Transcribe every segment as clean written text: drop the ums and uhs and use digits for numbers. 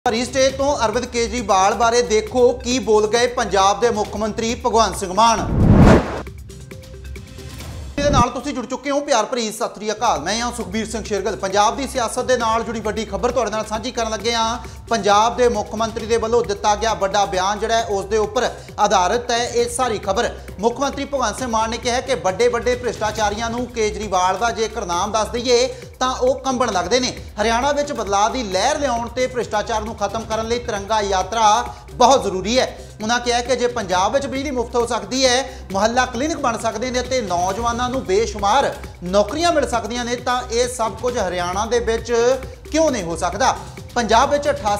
ਭਰੀ ਸਟੇਜ ਤੋਂ ਅਰਵਿੰਦ ਕੇਜਰੀਵਾਲ ਬਾਰੇ ਦੇਖੋ ਕੀ ਬੋਲ ਗਏ ਪੰਜਾਬ ਦੇ ਮੁੱਖ ਮੰਤਰੀ ਭਗਵੰਤ ਸਿੰਘ ਮਾਨ। ਇਹਦੇ ਨਾਲ ਤੁਸੀਂ ਜੁੜ ਚੁੱਕੇ ਹੋ ਪਿਆਰ ਭਰੀ ਸਤਿ ਸ੍ਰੀ ਅਕਾਲ। ਮੈਂ ਹਾਂ ਸੁਖਬੀਰ ਸਿੰਘ ਸ਼ੇਰਗਿੱਲ। ਪੰਜਾਬ ਦੀ ਸਿਆਸਤ ਦੇ ਨਾਲ ਜੁੜੀ ਵੱਡੀ ਖਬਰ ਤੁਹਾਡੇ ਨਾਲ ਸਾਂਝੀ ਕਰਨ ਲੱਗੇ ਹਾਂ। ਪੰਜਾਬ ਦੇ ਮੁੱਖ ਮੰਤਰੀ ਦੇ ਵੱਲੋਂ ਦਿੱਤਾ ਗਿਆ ਵੱਡਾ ਬਿਆਨ ਜਿਹੜਾ ਹੈ ਉਸ ਦੇ ਉੱਪਰ ਆਧਾਰਿਤ ਹੈ ਇਹ ਸਾਰੀ ਖਬਰ। ਮੁੱਖ ਮੰਤਰੀ ਭਗਵੰਤ ਸਿੰਘ ਮਾਨ ਨੇ ਕਿਹਾ ਕਿ ਵੱਡੇ ਭ੍ਰਿਸ਼ਟਾਚਾਰੀਆਂ ਨੂੰ ਕੇਜਰੀਵਾਲ ਦਾ ਜੇਕਰ ਨਾਮ ਦੱਸ ਦਈਏ ਤਾਂ ਉਹ ਕੰਬਣ ਲੱਗਦੇ ਨੇ। ਹਰਿਆਣਾ ਵਿੱਚ ਬਦਲਾਅ ਦੀ ਲਹਿਰ ਲਿਆਉਣ ਤੇ ਭ੍ਰਿਸ਼ਟਾਚਾਰ ਨੂੰ ਖਤਮ ਕਰਨ ਲਈ ਤਿਰੰਗਾ ਯਾਤਰਾ बहुत जरूरी है। उन्होंने कहा कि जो पंजाब में बिजली मुफ्त हो सकती है, मुहल्ला क्लिनिक बन सकते हैं तो नौजवानों को बेशुमार नौकरियां मिल सकदियां ने, तो ये सब कुछ हरियाणा दे विच क्यों नहीं हो सकता। पंजाब में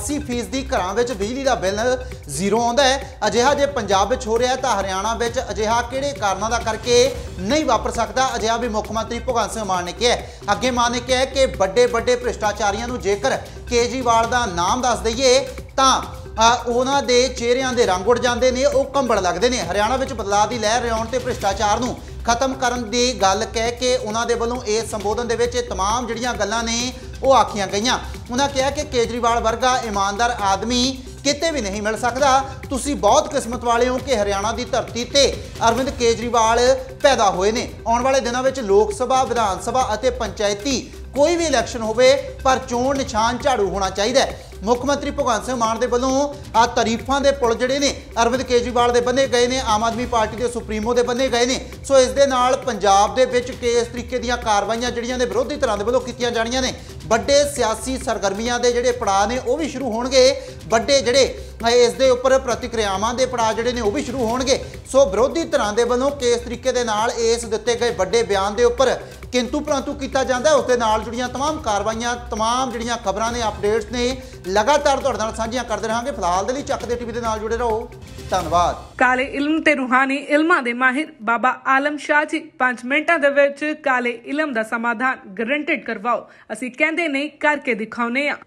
88% घरां विच बिजली का बिल जीरो आता है। अजिहा जे पंजाब में हो रहा है तो हरियाणा में अजिहा किहड़े कारणों का करके नहीं वापर सकता। अजिहा भी मुख्य मंत्री भगवंत सिंह मान ने कहा। अगे मान ने कहा कि बड़े भ्रिष्टाचारियों को जेकर केजरीवाल का नाम दस दईए तो उन्हां दे चेहरिਆਂ ਦੇ रंग उड़ जाते हैं, वो कंबण लगते हैं। हरियाणा में बदलाव की लहर लियाउण ते भ्रिष्टाचार नूं खत्म करन दी गल कह के उन्हां दे वल्लों इस संबोधन दे विच तमाम जिहड़ियां गल्लां ने वो आखियां गईयां। उन्हां कहा कि केजरीवाल वर्गा ईमानदार आदमी किते भी नहीं मिल सकता। तुसी बहुत किस्मत वाले हो कि हरियाणा की धरती ते अरविंद केजरीवाल पैदा होए ने। आउण वाले दिनों में लोक सभा, विधान सभा अते पंचायती कोई भी इलैक्शन होवे पर चोण निशान झाड़ू होना चाहिए। मुख्य मंत्री भगवंत सिंह मान के वलों आ तारीफां दे पुल जिहड़े ने अरविंद केजरीवाल दे बन्ने गए ने, आम आदमी पार्टी के सुप्रीमो दे बन्ने गए ने। सो इस दे नाल पंजाब दे विच किस तरीके दीयां कार्रवाइयां जिहड़ियां ने विरोधी धिरां दे वलों कीतीआं जाणीआं ने। ਵੱਡੇ सियासी सरगर्मियां दे जिहड़े पड़ाਅ ने वो भी शुरू होणगे। ਵੱਡੇ ਜਿਹੜੇ इस दे उपर प्रतिक्रियावां दे पड़ाਅ जिहड़े ने वो भी शुरू होणगे। सो विरोधी धिरां दे वलों किस तरीके दे नाल इस दित्ते गए ਵੱਡੇ बयान दे उपर किंतु परंतु किया जाता है, उसके नाल जुड़ियां तमाम कार्रवाइयां, तमाम जिहड़ियां खबरां ने, अपडेट्स ने लगातार तुहाडे नाल साझीआं करदे रहांगे। फिलहाल दे लई ਚੱਕਦੇ टीवी दे नाल जुड़े रहो। धन्यवाद। काले इल्म ते रूहानी इल्मां दे माहिर बाबा आलम शाह जी 5 मिनटां दे विच काले इल्म दा समाधान गारंटेड करवाओ। असीं कहंदे नहीं करके दिखाउने आ।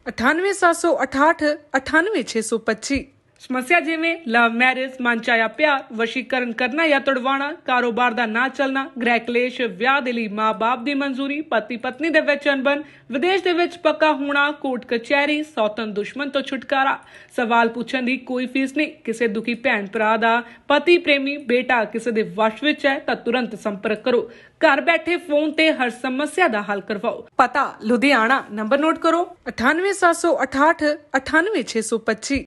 98768 98625। समस्या जिमें लव मैरिज, मनचाया प्यार, वशीकरण करना या तुड़वाना, कारोबार दा ना चलना, गृह क्लेश, विआह दे लई मां बाप दी मंजूरी, पति पत्नी दे विच अनबन, विदेश दे विच पक्का होना, कोर्ट कचहरी, सौतन दुश्मन तो छुटकारा, सवाल पूछण दी कोई फीस नहीं। किसी दुखी भैन भरा दा पति प्रेमी बेटा किसी दे वश विच है तां तुरंत संपर्क करो। घर बैठे फोन ते हर समस्या दा हल करवाओ। पता लुधियाना, नंबर नोट करो 98768 98625।